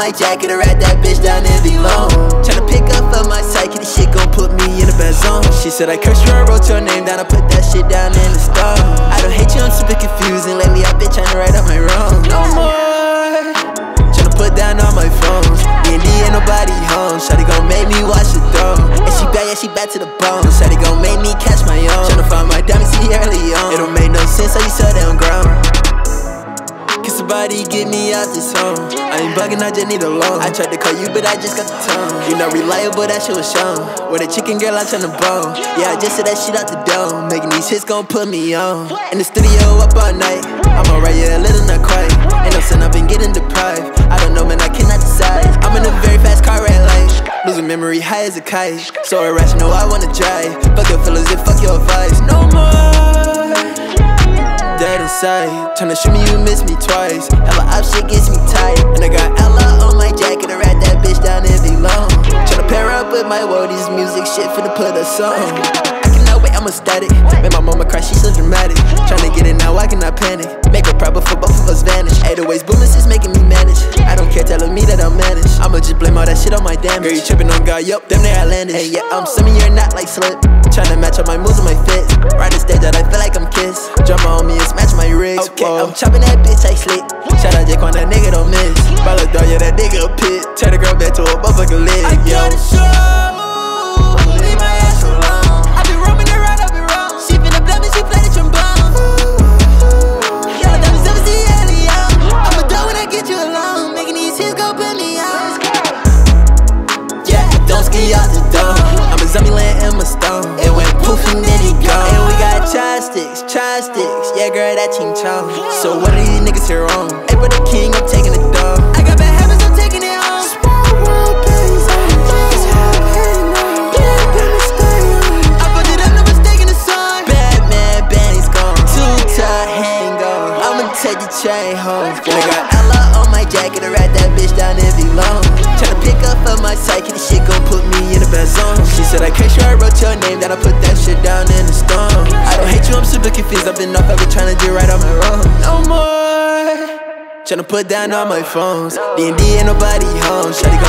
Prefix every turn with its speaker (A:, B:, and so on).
A: my jacket, I ride that bitch down and be long. Tryna pick up on my psyche, this shit gon' put me in a bad zone. She said I cursed you, I wrote your name down, I put that shit down in the stone. I don't hate you, I'm super confusing. Lately I've been tryna right up my wrongs. No more tryna put down all my phones. D&D ain't nobody home. Shawty gon' make me watch the throne. And she bad, yeah, she bad to the bone. Shawty gon' make me catch my own. Tryna find my diamonds early on. It don't make no sense how you so damn grown. Kiss somebody, get me out this home. I ain't bugging, I just need a loan. I tried to call you, but I just got the tone. You not reliable, that shit was shown. With a chicken girl, I turn the bone. Yeah, I just said that shit out the dome. Making these hits gon' put me on. In the studio up all night. I'm alright, yeah, a little not quite. Ain't no sin, I've been getting deprived. I don't know, man, I cannot decide. I'm in a very fast car, red light. Losing memory, high as a kite. So irrational, I wanna drive. Fuck your feelings and fuck your advice. No more dead inside. Tryna shoot me, you miss me twice. Hella up shit gets me tight. And I got Ella on my jacket, I ride that bitch down and be long. Tryna pair up with my woadies, music shit finna put us on. I cannot wait, I'm ecstatic. Made my mama cry, she so dramatic. Tryna get it now, I cannot panic. Make her proud before both of us vanish. 808s booming, is making me manage. I don't care, telling me that I'll manage. I'ma just blame all that shit on my damage. Girl, you tripping on God, yup, damn near outlandish. Hey, yeah, I'm summing, you're not like Slip. Tryna match up my moves and my fits. Ride the stage that I feel like I'm Kiss. Drama on me and smash my wrist. Okay, I'm chopping that bitch like slick. Shout out Jake on that nigga, don't miss. Ball a dog, yeah, that nigga a pit. Turn the girl back to a motherfucking lid. I gotta show, leave my ass alone. I been roaming around, I been wrong. She finna blame me, she play the trombone. Yeah, that was never see alien. I'm a dog when I get you alone. Making these hits go put me on. Yeah, don't ski out the dome. I'm a zombie laying in my stone. It went poof and then he gone. And we got chopsticks. Yeah, girl, that Ching Chong. So what are these niggas here on? Hey, but the king, I'm taking it down. I got bad habits, I'm taking it home. Small world, babies, I'm just happy now. I put it up, no mistaking the song. Batman, Benny's gone. Two-top hang on. I'ma take the chain home. I got Ella on my jacket, I ride that bitch down and be long. Tryna pick up on my psyche, this shit gon' put me in a bad zone. She said I cursed you, I wrote your name, then I put that shit down in the stone. I don't hate you, I'm super confused. I've been off, I've been tryna do right on my road. No more tryna put down all my phones. D&D ain't nobody home. Shawty